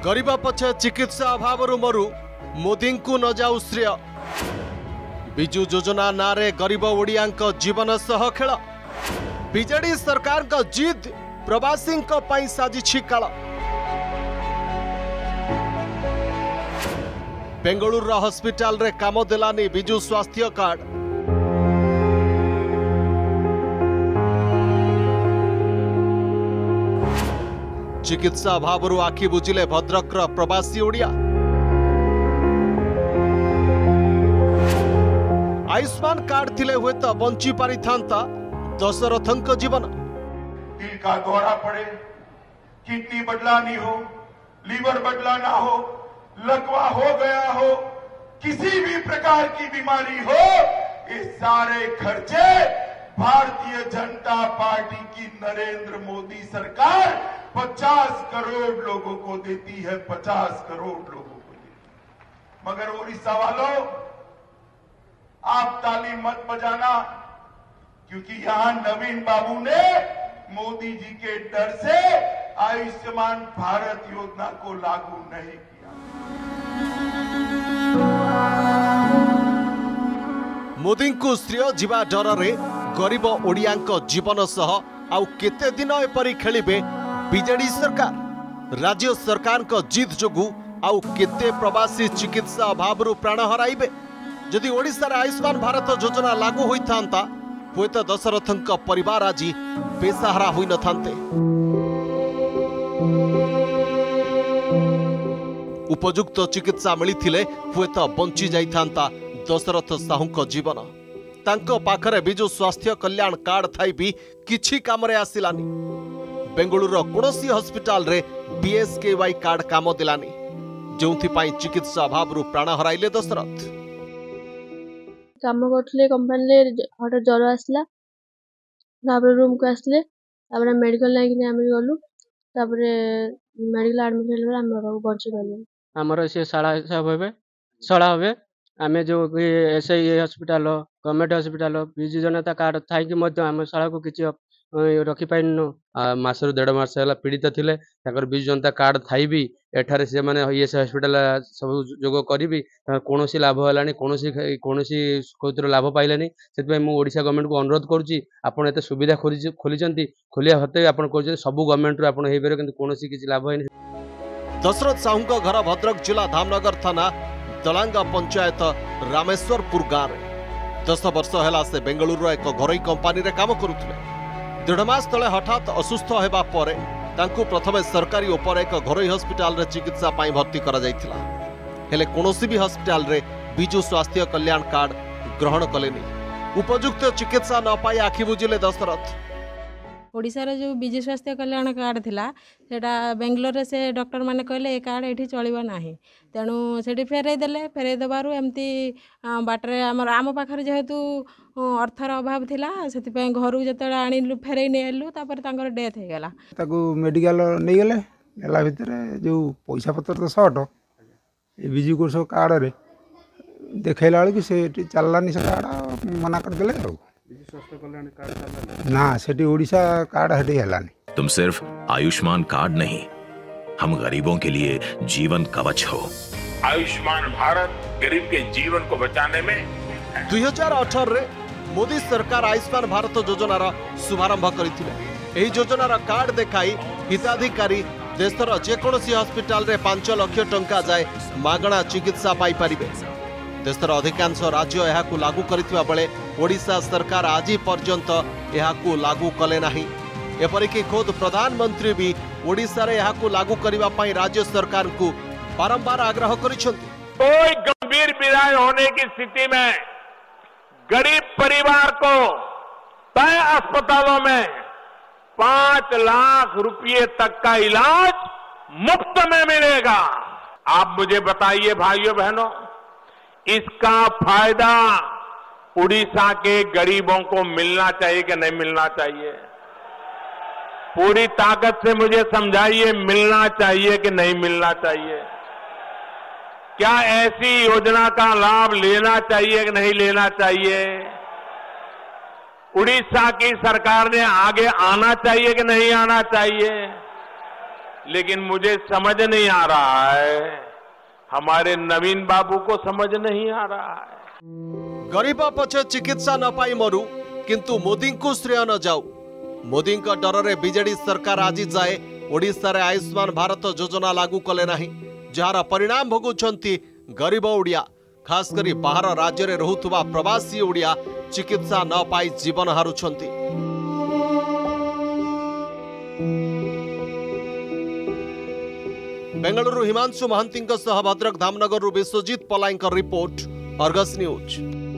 गरीब पछे चिकित्सा अभाव मरु मोदी को न जाऊ श्रेय। बिजु योजना नारे गरीब ओडिया जीवन सह खेल। बीजेडी सरकार का जिद प्रवासी साजिछि काल। बेंगलुरु हॉस्पिटल रे काम देलानी बिजु स्वास्थ्य कार्ड। चिकित्सा अभाव आखि बुझिले भद्रकर प्रवासी ओडिया। आयुष्मान कार्ड थिले हुए तो बंची पारि थांता दशरथंक जीवन। दिल का दौरा पड़े, किडनी बदलानी हो, लीवर बदलाना हो, लकवा हो गया हो, किसी भी प्रकार की बीमारी हो, ये सारे खर्चे भारतीय जनता पार्टी की नरेंद्र मोदी सरकार 50 करोड़ लोगों को देती है। 50 करोड़ लोगों को देती है। मगर ओडिशा वालों, आप ताली मत बजाना, क्योंकि यहां नवीन बाबू ने मोदी जी के डर से आयुष्मान भारत योजना को लागू नहीं किया। मोदी को श्रेय जीवा डर रे गरीब ओडिया जीवन सह आउ केते दिन एपरी खेलिबे बीजेडी सरकार। राज्य सरकार को जिद जोगु आउ केते प्रवासी चिकित्सा अभाव प्राण हराइबे। जदि ओडिशा रे आयुष्मान भारत योजना लागू होई थांता हुए तो दशरथंक परिवार आज बेसहारा होई न थांते। उपयुक्त चिकित्सा मिलिथिले हुए तो बंची जाई थांता दशरथ साहूक जीवन। तांको पाखरे बिजु स्वास्थ्य कल्याण कार्ड थाई भी किछि कामरे आसिलानी। बेंगलुरु कोनोसी हॉस्पिटल रे बीएसकेवाई कार्ड काम दिलानी, जोंथि पाई चिकित्सा अभाव प्राण हराइले दशरथ। काम करथले कंपनी हठात ज्वर आसला, तापर रूम को आसले, तापर मेडिकल लाइन के आमे गलु, तापर मेडिकल एडमिट हेले हम बाबू बंची गले। हमर से साळा हिसाब हेबे साळा होबे। आमे जो SI hospital government hospital Biju Janata card Thai कि मध्य आम साळा को किछि रखि पाइनु। मासरु 1.5 मास हला पीड़ित थिले, ताकर बिजु जनता कार्ड थाई भी एठारे से माने एस हॉस्पिटल सब जोग करी भी कोनोसी लाभ हलानी, कोनोसी कोतर लाभ पाइलानी। सेतबे मु ओडिशा गवर्नमेंट को अनुरोध करूची, आपण एते सुविधा खोलिचंती, खोलिया हते आपण कहउछन सब गवर्नमेंट रो आपण हेइ बेरे, किंतु कोनोसी किछि लाभ हैनी। दशरथ साहूक घर भद्रक जिला धामनगर थाना दलांगा पंचायत रामेश्वरपुर गाँव में 10 वर्ष है से बेंगलुरु एक घरोई कंपानी रे काम करुले। 1.5 मास तले हठात असुस्थ होगा पर तांकु प्रथमे सरकारी उपर एक घरोई हॉस्पिटल रे चिकित्सा पाई भर्ती करा जायथिला। हेले कोनोसी भी हॉस्पिटल रे बिजु स्वास्थ्य कल्याण कार्ड ग्रहण कलेनी। उपयुक्त चिकित्सा न पाई आखि बुझिले दशरथ। ओडिशा रे जो बिजु स्वास्थ्य कल्याण कार्ड थिला सेटा बेंगलोर से डॉक्टर माने कहले ए कार्ड एठी चलिबा नाही, तेणु सेठी फेरै देले। फेरै देबारु एमती बाटरे आम पाखरे जेहेतु अर्थर अभाव थिला, सेति पे घरु जतळे आनिलु फेरै नेलु, तापर तांकर डेथ हे गेला। ताकू मेडिकल नै गेले, नेला भितरे जो पैसा पत्र तो शॉर्ट ए बिजु कोर्स कार्ड रे देखैला कि से चललानी से कार्ड मना कर देले। ना सेठी ओडिशा कार्ड हटे हलानी। तुम सिर्फ आयुष्मान कार्ड नहीं, हम गरीबों के लिए जीवन कवच हो। आयुष्मान भारत गरीब के जीवन को बचाने में 2018 रे मोदी सरकार आयुष्मान भारत योजनार शुभारंभ करथिले। एही योजनार कार्ड देखाई हिताधिकारी देशर जेकोसी हॉस्पिटल रे 5 लाख टंका जाए मागणा चिकित्सा पाई परिबे। देशर अधिकांश राज्य यहाकू लागू करथिबा बेले ओडिशा सरकार आज पर्यंत यहाकू लागू कले नाही। एपरिकी खुद प्रधानमंत्री भी ओडिशा रे यहाकू लागू करिबा पई राज्य सरकार को बारंबार आग्रह करिसंती। कोई गंभीर बीमारी होने की स्थिति में गरीब परिवार को तय अस्पतालों में 5 लाख रुपए तक का इलाज मुफ्त में मिलेगा। आप मुझे बताइए भाइयों बहनों, इसका फायदा उड़ीसा के गरीबों को मिलना चाहिए कि नहीं मिलना चाहिए? पूरी ताकत से मुझे समझाइए, मिलना चाहिए कि नहीं मिलना चाहिए? क्या ऐसी योजना का लाभ लेना चाहिए कि नहीं लेना चाहिए? उड़ीसा की सरकार ने आगे आना चाहिए कि नहीं आना चाहिए? लेकिन मुझे समझ नहीं आ रहा है, हमारे नवीन बाबू को समझ नहीं आ रहा है। गरीब पछे चिकित्सा न पाई मरु किंतु मोदी को श्रेय न जाऊ। मोदी डर रे बीजेडी सरकार आज जाए ओडिशा रे आयुष्मान भारत योजना लागू कले नाही, जार परिणाम भोगुछंती गरीब ओडिया, खास करी बाहर राज्य रे रहुतुबा प्रवासी ओडिया चिकित्सा न पाई जीवन हारुछंती। बेंगलुरु हिमांशु महांती सह Bhadrak Dhamnagar Biswajit Palai report, Argus news.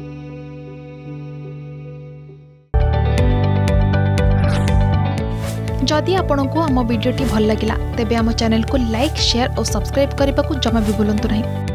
जदि आपंक आम भिडी भल लगा तेब आम चैनल को लाइक, शेयर और सब्सक्राइब करने को जमा भी भूलु नहीं।